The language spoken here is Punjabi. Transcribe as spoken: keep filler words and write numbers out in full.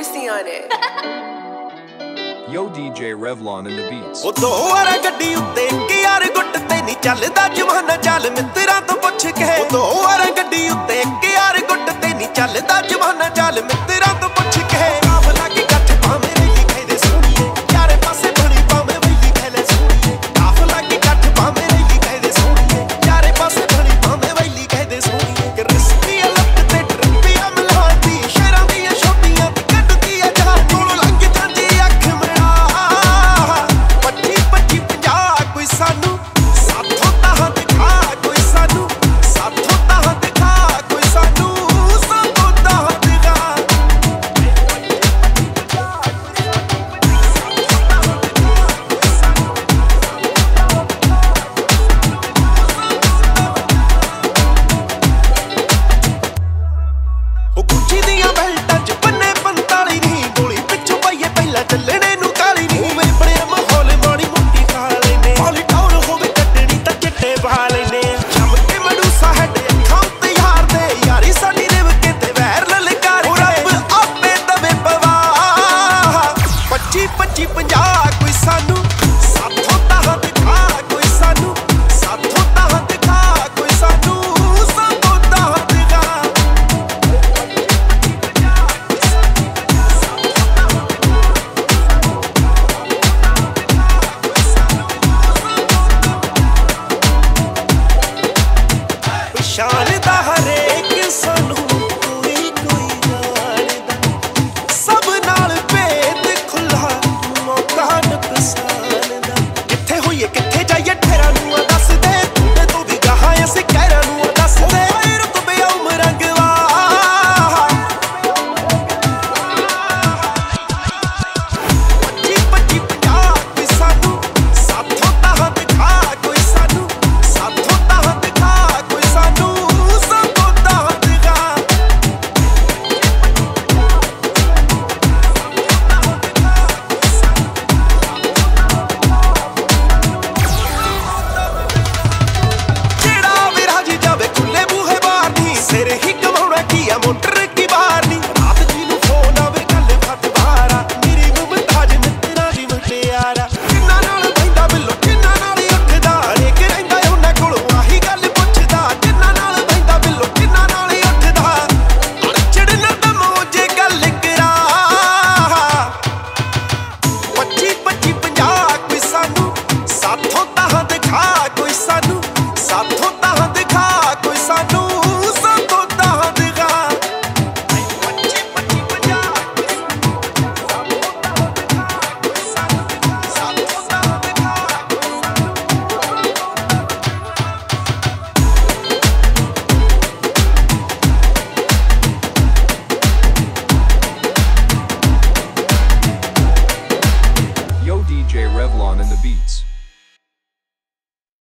mercy on it. Yo D J Revlon in the beats. ਉਹ ਦੋ ਵਾਰਾ ਗੱਡੀ ਉੱਤੇ ਇੱਕ ਯਾਰ ਗੁੱਟ ਤੇ ਨਹੀਂ ਚੱਲਦਾ ਜਵਾਨਾ ਚੱਲ ਮਿੱਤਰਾਂ ਤੋਂ ਪੁੱਛ ਕੇ ਉਹ ਦੋ ਵਾਰਾ ਗੱਡੀ ਉੱਤੇ ਇੱਕ ਯਾਰ ਗੁੱਟ ਤੇ ਨਹੀਂ ਚੱਲਦਾ ਜਵਾਨਾ ਚੱਲ ਮਿੱਤਰਾਂ ਤੋਂ ਪੁੱਛ ਕੇ ਕਾਫਲਾ ਕੀ ਗੱਠ ਭਾਵੇਂ ਰੈਲੀ ਕਹਿੰਦੇ ਸੋਹਣੀਏ ਯਾਰੇ ਪਾਸੇ ਬਣੀ ਭਾਵੇਂ ਵੈਲੀ ਕਹਿੰਦੇ ਸੋਹਣੀਏ ਕਾਫਲਾ ਕੀ ਗੱਠ ਭਾਵੇਂ ਰੈਲੀ ਕਹਿੰਦੇ ਸੋਹਣੀਏ ਯਾਰੇ ਪਾਸੇ ਬਣੀ ਭਾਵੇਂ ਵੈਲੀ ਕਹਿੰਦੇ ਸੋਹਣੀਏ ਕਿ ਰਿਸਕੀ ਲੱਤ ਤੇ ਟਰਪੀਆਂ ਮਲਾਦੀ ਸ਼ਹਿਰਾਂ ਦੀਆਂ ਛੋਟੀਆਂ ਤੇ ਕੱਢਦੀ ਆ ਜਾਨ ਕੋਲੋਂ ਲੰਘ ਜਾਂਦੀ ਅੱਖ ਮੇਰਾ ਪੱਚੀ ਪੱਚੀ ਪੰਜਾਹ ਕੋਈ ਸਾਨੂੰ ਸਾਥੋਂ ਤਾਂ ਦਿਖਾ ਕੋਈ ਸਾਨੂੰ ਸਾਥੋਂ ਤਾਂ ਦਿਖਾ ਕੋਈ ਸਾਨੂੰ ਸਾਥੋਂ ਤਾਂ ਦਿਖਾ ਉਹ ਗੁੱਚੀ ਦੀਆਂ ਬੈਲਟਾਂ ਚ ਬੰਨੇ ਪੰਤਾਲੀ ਨਹੀਂ ਗੋਲੀ ਪਿੱਛੋਂ ਪਾਈਏ ਪਹਿਲਾਂ ਚੱਲਣੇ ਨੂੰ ਕਾਲੀ ਨਹੀਂ ਵੇ ਬੜਿਆ ਮਾਹੌਲ ਮਾੜੀ ਮੋਟੀ ਖਾ ਲੈਨੇ ਹੌਲੀ ਟੌਰ ਹੋਵੇ ਕੱਢਣੀ ਤਾਂ ਚਿੱਟੇ ਪਾ ਲੈਨੇ ਜੰਮ ਕੇ ਮਡੂਸਾ ਹੈਡ ਅੱਖਾਂ ਉੱਤੇ ਯਾਰ ਦੇ ਯਾਰੀ ਸਾਡੀ ਰਿਵ ਕੇ ਤੇ ਵੈਰ ਲਲਕਾਰੇ ਉਹ ਰੱਬ ਆਪੇ ਦਵੇ ਪਵਾ ਪੱਚੀ ਪੱਚੀ ਪੰਜਾਹ ਕੋਈ ਸਾਨੂੰ ਸਾਥੋਂ ਤਾਂ ਦਿਖਾ ਕੋਈ ਸਾਨੂੰ ਸਾਥੋਂ ਤਾਂ ਦਿਖਾ ਕੋਈ ਸਾਨੂੰ ਸਾਥੋਂ ਤਾਂ ਦਿਖਾ ਸ਼ਾਨ